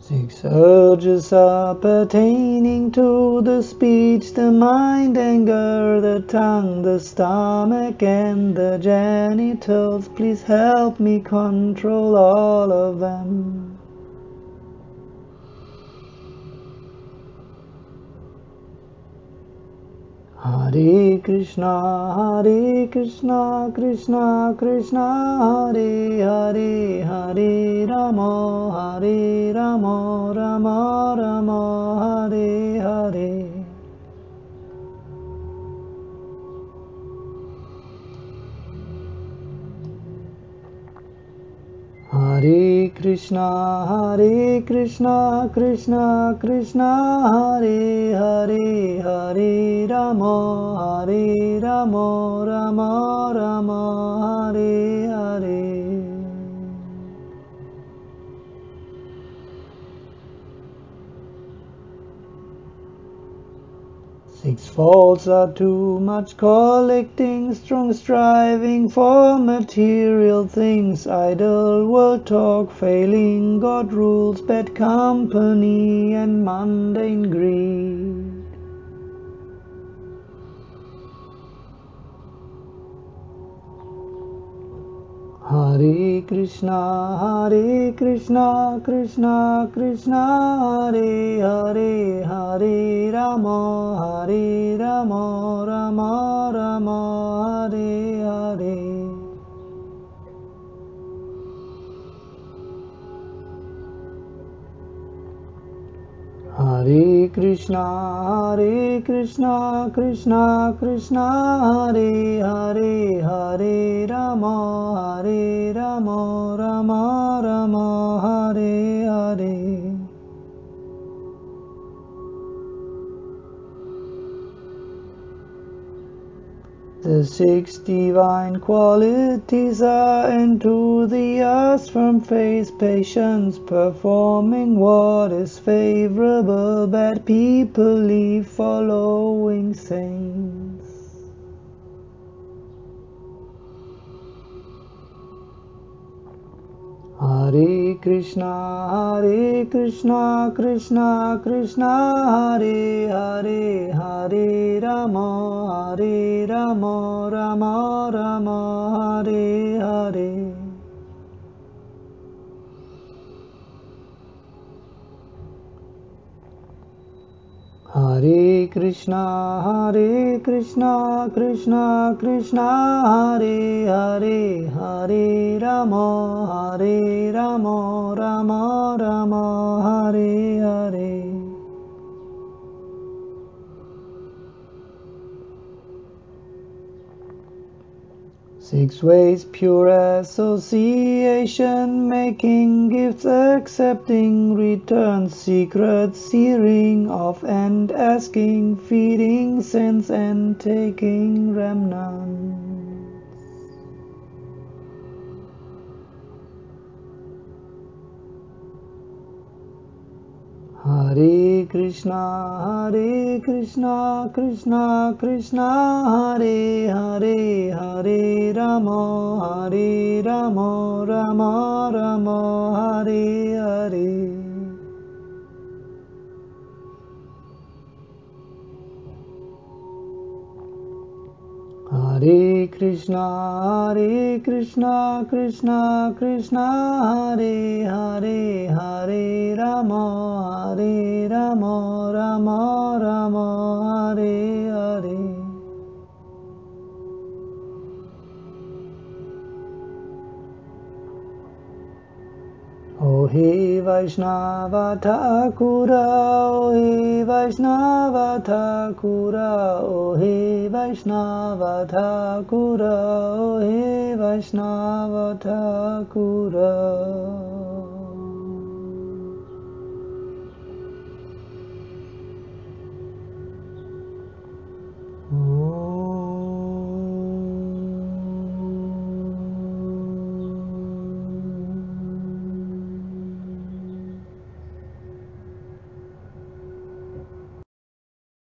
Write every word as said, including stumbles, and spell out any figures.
Six urges are pertaining to the speech, the mind, anger, the tongue, the stomach, and the genitals. Please help me control all of them. Hare Krishna, Hare Krishna, Krishna Krishna, Hare Hare, Hare Rama, Hare Rama, Rama Rama, Hare Hare. Hare Krishna, Hare Krishna, Krishna Krishna, Hare Hare, Hare Rama, Hare Rama, Rama Rama, Hare Hare. Six faults are too much collecting, strong striving for material things, idle world talk, failing God rules, bad company, and mundane greed. Hare Krishna, Hare Krishna, Krishna Krishna, Hare Hare, Hare Rama, Hare Rama, Rama Rama, Hare Hare. Hare Krishna, Hare Krishna, Krishna Krishna, Hare Hare, Hare Rama, Hare Rama, Rama Rama, Hare Hare. The six divine qualities are enthusiast, firm face, patience, performing what is favorable, bad people leave, following saints. Hare Krishna, Hare Krishna, Krishna Krishna, Hare Hare, Hare Rama, Hare Rama, Rama Rama, Hare Hare. Hare Krishna, Hare Krishna, Krishna Krishna, Hare Hare, Hare Rama, Hare Rama, Rama Rama, Hare Hare. Six ways pure association, making gifts, accepting returns, secret searing off and asking, feeding sins and taking remnants. Hare Krishna, Hare Krishna, Krishna Krishna, Hare Hare, Hare Rama, Hare Rama, Rama Rama, Hare Hare. Hare Krishna, Hare Krishna, Krishna Krishna, Hare Hare, Hare Rama, Hare Rama, Rama Rama, Hare Hare. Ohe Vaishnava Thakura, Ohe Vaishnava Thakura, Ohe Vaishnava Thakura, Ohe Vaishnava Thakura.